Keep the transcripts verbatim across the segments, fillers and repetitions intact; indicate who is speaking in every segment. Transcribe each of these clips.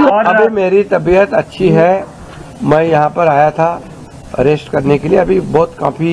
Speaker 1: अभी मेरी तबीयत अच्छी है। मैं यहाँ पर आया था रेस्ट करने के लिए। अभी बहुत काफी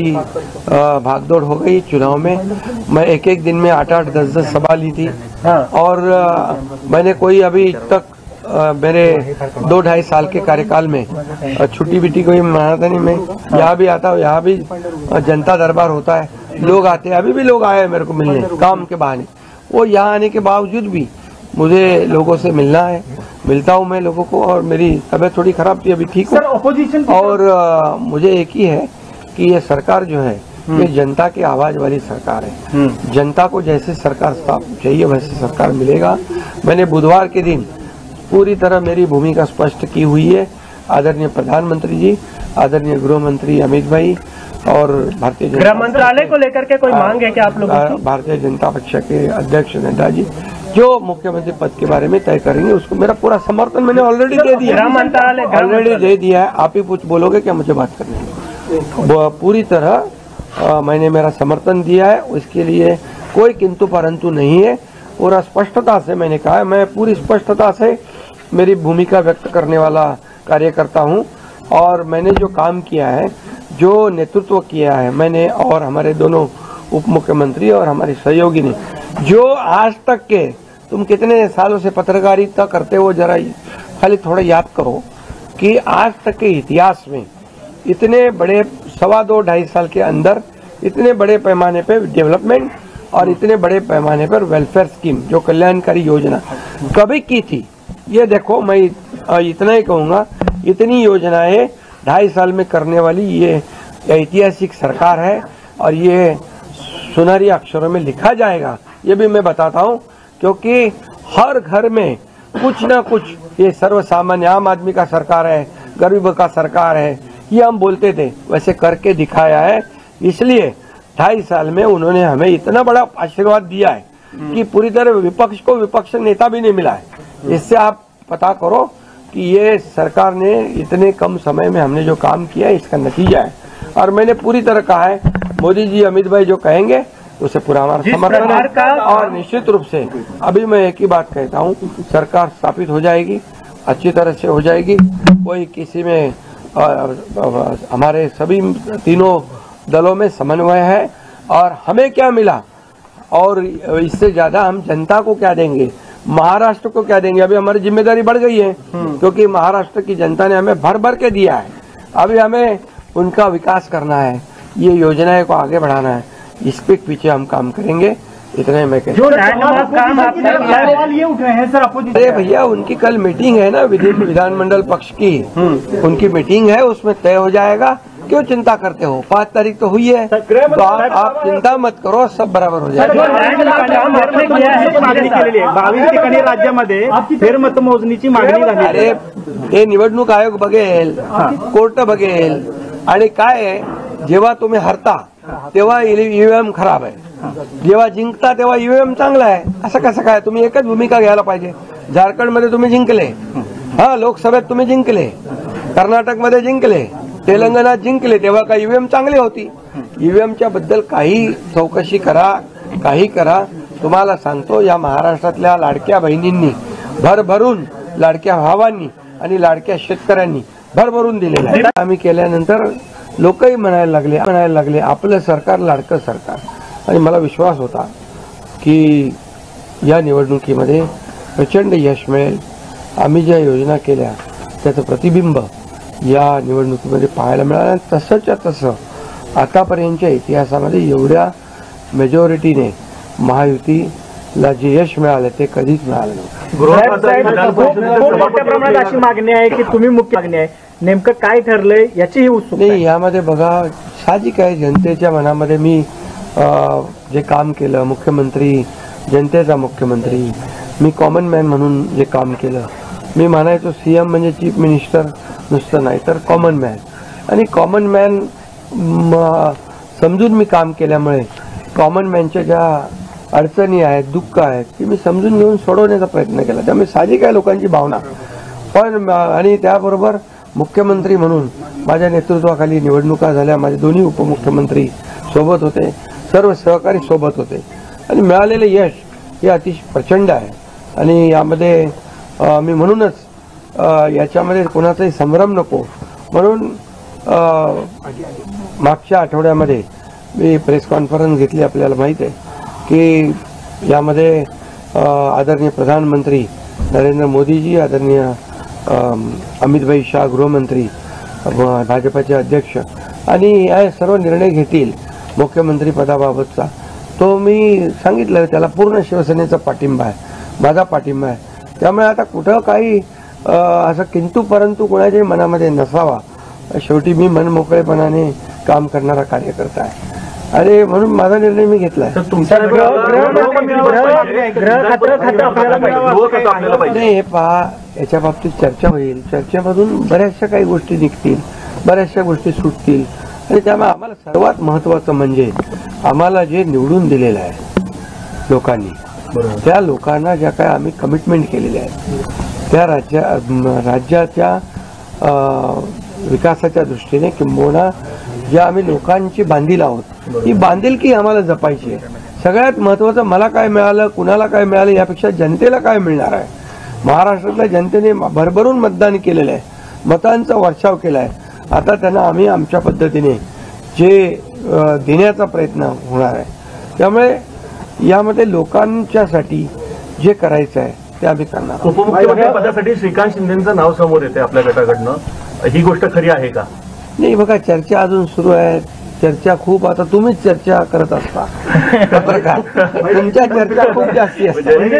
Speaker 1: भागदौड़ हो गई चुनाव में। मैं एक एक दिन में आठ आठ दस दस सभा ली थी और आ, मैंने कोई अभी तक आ, मेरे दो ढाई साल के कार्यकाल में छुट्टी बिट्टी कोई मनाता नहीं। मैं यहाँ भी आता हूँ, यहाँ भी जनता दरबार होता है, लोग आते हैं। अभी भी लोग आए हैं मेरे को मिलने काम के बहाने। वो यहाँ आने के बावजूद भी मुझे लोगों से मिलना है, मिलता हूँ मैं लोगों को। और मेरी तबीयत थोड़ी खराब थी, अभी ठीक हूँ।
Speaker 2: ऑपोजिशन
Speaker 1: और आ, मुझे एक ही है कि ये सरकार जो है ये जनता की आवाज वाली सरकार है। जनता को जैसे सरकार चाहिए वैसे सरकार मिलेगा। मैंने बुधवार के दिन पूरी तरह मेरी भूमिका स्पष्ट की हुई है। आदरणीय प्रधानमंत्री जी, आदरणीय गृह मंत्री अमित भाई और भारतीय
Speaker 2: गृह मंत्रालय को लेकर के कोई मांग है क्या आप लोगों की?
Speaker 1: भारतीय जनता पक्ष के अध्यक्ष नड्डा जी जो मुख्यमंत्री पद के बारे में तय करेंगे उसको मेरा पूरा समर्थन मैंने ऑलरेडी दे दिया।
Speaker 2: गृह मंत्रालय
Speaker 1: ऑलरेडी दे दिया है। आप ही कुछ बोलोगे क्या मुझे बात करने? पूरी तरह आ, मैंने मेरा समर्थन दिया है। उसके लिए कोई किंतु परंतु नहीं है। पूरा स्पष्टता से मैंने कहा है, मैं पूरी स्पष्टता से मेरी भूमिका व्यक्त करने वाला कार्यकर्ता हूँ। और मैंने जो काम किया है, जो नेतृत्व किया है मैंने और हमारे दोनों उप मुख्यमंत्री और हमारे सहयोगी ने, जो आज तक के तुम कितने सालों से पत्रकारिता करते हो, जरा खाली थोड़ा याद करो कि आज तक के इतिहास में इतने बड़े सवा दो ढाई साल के अंदर इतने बड़े पैमाने पे डेवलपमेंट और इतने बड़े पैमाने पर वेलफेयर स्कीम जो कल्याणकारी योजना कभी की थी। ये देखो, मैं इतना ही कहूँगा, इतनी योजनाएं ढाई साल में करने वाली ये ऐतिहासिक सरकार है और ये सुनहरी अक्षरों में लिखा जाएगा। ये भी मैं बताता हूँ क्योंकि हर घर में कुछ ना कुछ ये सर्वसामान्य आम आदमी का सरकार है, गरीब का सरकार है, ये हम बोलते थे, वैसे करके दिखाया है। इसलिए ढाई साल में उन्होंने हमें इतना बड़ा आशीर्वाद दिया है कि पूरी तरह विपक्ष को विपक्ष नेता भी नहीं मिला है। इससे आप पता करो कि ये सरकार ने इतने कम समय में हमने जो काम किया है इसका नतीजा है। और मैंने पूरी तरह कहा है, मोदी जी अमित भाई जो कहेंगे उसे पूरा हमारा समर्थन है। और निश्चित रूप से अभी मैं एक ही बात कहता हूँ, सरकार स्थापित हो जाएगी, अच्छी तरह से हो जाएगी। कोई किसी में आ, आ, हमारे सभी तीनों दलों में समन्वय है। और हमें क्या मिला और इससे ज्यादा हम जनता को क्या देंगे, महाराष्ट्र को क्या देंगे। अभी हमारी जिम्मेदारी बढ़ गई है क्योंकि महाराष्ट्र की जनता ने हमें भर भर के दिया है। अभी हमें उनका विकास करना है, ये योजनाएं को आगे बढ़ाना है, इस पे पीछे हम काम करेंगे। इतने मैं कहता हूँ। अरे भैया, उनकी कल मीटिंग है ना विधानमंडल पक्ष की, उनकी मीटिंग है, उसमें तय हो जाएगा। क्यों चिंता करते हो? पाँच तारीख तो हुई है, तो आप, आप चिंता मत करो, सब बराबर हो जाएगा।
Speaker 2: बावीस ठिकाणी राज्यामध्ये फेरमतमोजणीची मागणी झाली।
Speaker 1: अरे हे निवडणूक आयोग बघेल, कोर्ट बघेल आणि काय आहे, जेव्हा तुम्ही हरता तेव्हा ईव्हीएम खराब आहे, जेव्हा जिंकता तेव्हा ईव्हीएम चांगला आहे। असं कसं काय? तुम्ही एकच भूमिका घ्यायला पाहिजे। झारखंडमध्ये तुम्ही जिंकले, हा लोकसभेत तुम्ही जिंकले, कर्नाटकमध्ये जिंकले, तेलंगणात जिंकले, तेव्हा का ईव्हीएम चांगली होती? ईव्हीएमच्या बद्दल काही चौकशी करा, काही करा। तुम्हाला सांगतो, या महाराष्ट्रातल्या लाडक्या बहिणींनी भरभरून, लाडक्या भावांनी आणि लाडक्या शेतकऱ्यांनी भरभरून दिलेलं आहे। आम्ही केल्यानंतर लोकही म्हणायला लागले म्हणायला लागले आपलं सरकार लाडकं सरकार। आणि मला विश्वास होता की या निवडणुकीमध्ये प्रचंड यश मिळेल। आम्ही ज्या योजना केल्या त्याचं प्रतिबिंब या निवडणुकीमध्ये पाहायला मिळालं। तसंच्या तसं आतापर्यंतच्या इतिहासामध्ये एवढ्या मेजॉरिटीने महायुतीला जे यश मिळालं ते कधीच मिळालं नव्हतं।
Speaker 2: मोठ्या प्रमाणात अशी मागणी आहे की तुम्ही मुख्य मागणी आहे, नेमकं काय ठरलंय याचीही उत्सुकता
Speaker 1: नाही। यामध्ये बघा, साहजिक आहे, जनतेच्या मनामध्ये मी जे काम केलं, मुख्यमंत्री, जनतेचा मुख्यमंत्री, मी कॉमन मॅन म्हणून जे काम केलं, मी म्हणायचो सीएम म्हणजे चीफ मिनिस्टर नुसतं नाही तर कॉमन मॅन। आणि कॉमन मॅन समजून मी काम केल्यामुळे कॉमन मॅनच्या ज्या अडचणी आहेत, दुःख आहेत, ते मी समजून घेऊन सोडवण्याचा प्रयत्न केला। त्यामुळे साहजिक आहे लोकांची भावना, पण आणि त्याबरोबर मुख्यमंत्री म्हणून माझ्या नेतृत्वाखाली निवडणुका झाल्या। माझे दोन्ही उपमुख्यमंत्री सोबत होते, सर्व सहकारी सोबत होते आणि मिळालेले यश हे अतिशय प्रचंड आहे। आणि यामध्ये मी म्हणूनच अ, याच्यामध्ये कोणाचाही संभ्रम नको म्हणून अ, मागच्या आठवड्यामध्ये मी प्रेस कॉन्फरन्स घेतली. आपल्याला माहीत आहे की यामध्ये अ, आदरणीय प्रधानमंत्री नरेंद्र मोदीजी, आदरणीय अ, अमितभाई शाह गृहमंत्री, भाजपाचे अध्यक्ष आणि हे सर्व निर्णय घेतील मुख्यमंत्री पदाबाबतचा. तो मी सांगितलं त्याला पूर्ण शिवसेनेचा पाठिंबा आहे, माझा पाठिंबा आहे. त्यामुळे आता कुठं काही असं किंतु परंतु कोणाच्याही मनामध्ये नसावा. शेवटी मी मनमोकळेपणाने काम करणारा कार्यकर्ता आहे आणि म्हणून माझा निर्णय मी घेतला आहे. नाही हे पहा, याच्या बाबतीत चर्चा होईल. चर्चेमधून बऱ्याचशा काही गोष्टी निघतील, बऱ्याचशा गोष्टी सुटतील आणि त्यामुळे आम्हाला सर्वात महत्वाचं म्हणजे आम्हाला जे निवडून दिलेलं आहे लोकांनी, त्या लोकांना ज्या काय आम्ही कमिटमेंट केलेल्या आहेत त्या राज्या राज्याच्या विकासाच्या दृष्टीने किंबहुना ज्या आम्ही लोकांची बांधील आहोत ही बांधिलकी आम्हाला जपायची आहे. सगळ्यात महत्वाचं मला काय मिळालं, कुणाला काय मिळालं यापेक्षा जनतेला काय मिळणार आहे. महाराष्ट्रातल्या जनतेने भरभरून मतदान केलेलं आहे, मतांचा वर्षाव केला आहे. आता त्यांना आम्ही आमच्या पद्धतीने जे देण्याचा प्रयत्न होणार आहे. त्यामुळे यामध्ये लोकांच्यासाठी जे करायचं आहे ते आम्ही करणार.
Speaker 3: उपमुख्यमंत्री पदासाठी श्रीकांत शिंदेचं नाव समोर येते आपल्या गटाकडनं, ही गोष्ट खरी आहे का?
Speaker 1: नाही बघा, चर्चा अजून सुरू आहे. चर्चा खूप, आता तुम्हीच चर्चा करत असता पत्रकार, तुमच्या चर्चा खूप जास्ती असतात.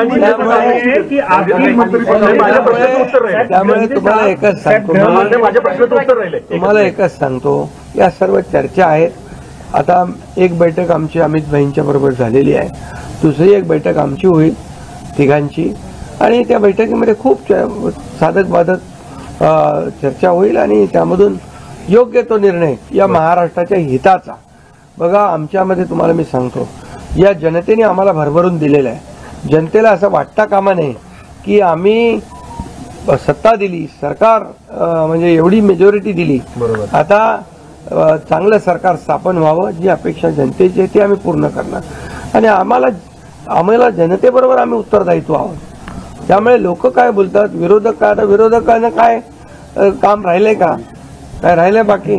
Speaker 1: त्यामुळे तुम्हाला एकच सांगतो तुम्हाला एकच सांगतो या सर्व चर्चा आहेत. आता एक बैठक आमची अमित भाईंच्या बरोबर झालेली आहे, दुसरी एक बैठक आमची होईल तिघांची आणि त्या बैठकीमध्ये खूप साधक बाधक चर्चा होईल आणि त्यामधून योग्य तो निर्णय या महाराष्ट्राच्या हिताचा. बघा, आमच्यामध्ये तुम्हाला मी सांगतो या जनतेने आम्हाला भरभरून दिलेलं आहे. जनतेला असं वाटता कामा नये की आम्ही सत्ता दिली, सरकार म्हणजे एवढी मेजॉरिटी दिली, आता चांगलं सरकार स्थापन व्हावं. जी अपेक्षा जनतेची आहे ती आम्ही पूर्ण करणार आणि आम्हाला आम्हाला जनतेबरोबर आम्ही उत्तरदायित्व आहोत. त्यामुळे लोक काय बोलतात, विरोधक काय, आता विरोधकांना काय काम राहिलंय का, काय राहिलंय बाकी?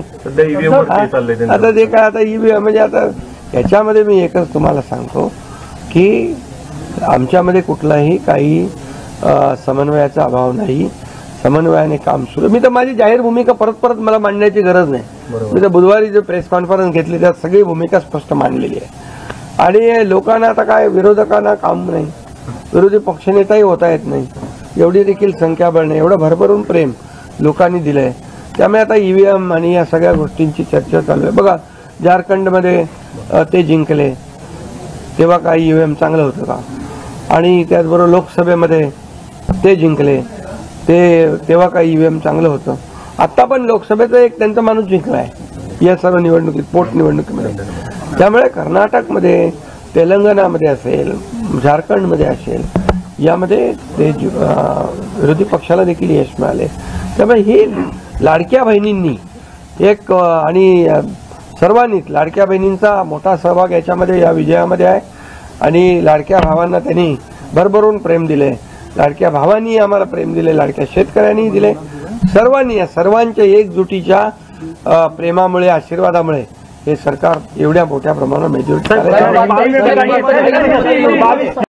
Speaker 1: आता ते काय आता ईव्हीएम म्हणजे आता याच्यामध्ये मी एकच तुम्हाला सांगतो की आमच्यामध्ये कुठलाही काही समन्वयाचा अभाव नाही. समन्वयाने काम सुरू. मी तर माझी जाहीर भूमिका परत परत मला मांडण्याची गरज नाही. मी तर बुधवारी जो प्रेस कॉन्फरन्स घेतली त्यात सगळी भूमिका स्पष्ट मांडलेली आहे आणि लोकांना आता काय विरोधकांना काम नाही, विरोधी पक्षनेताही होता येत नाही, एवढी देखील संख्याबळ नाही, एवढं भरभरून प्रेम लोकांनी दिलंय. त्यामुळे आता ईव्हीएम आणि या सगळ्या गोष्टींची चर्चा चालू आहे. बघा, झारखंडमध्ये ते जिंकले तेव्हा काही ईव्हीएम चांगलं होतं का? आणि त्याचबरोबर लोकसभेमध्ये ते जिंकले ते तेव्हा काही ईव्हीएम चांगलं होतं. आत्ता पण लोकसभेचा एक त्यांचा माणूस जिंकला आहे या सर्व निवडणुकीत, पोटनिवडणुकीमध्ये. त्यामुळे कर्नाटकमध्ये, तेलंगणामध्ये असेल, झारखंडमध्ये असेल, यामध्ये ते विरोधी पक्षाला देखील यश मिळाले. त्यामुळे ही लाडक्या बहिणींनी एक आणि सर्वांनीच लाडक्या बहिणींचा मोठा सहभाग याच्यामध्ये या विजयामध्ये आहे आणि लाडक्या भावांना त्यांनी भरभरून प्रेम दिले. लाडक्या भावांनी आम्हाला प्रेम दिले, लाडक्या शेतकऱ्यांनी दिले. सर्वांनी या सर्वांच्या एकजुटीच्या प्रेमामुळे, आशीर्वादामुळे हे सरकार एवढ्या मोठ्या प्रमाणात मेजॉरिटी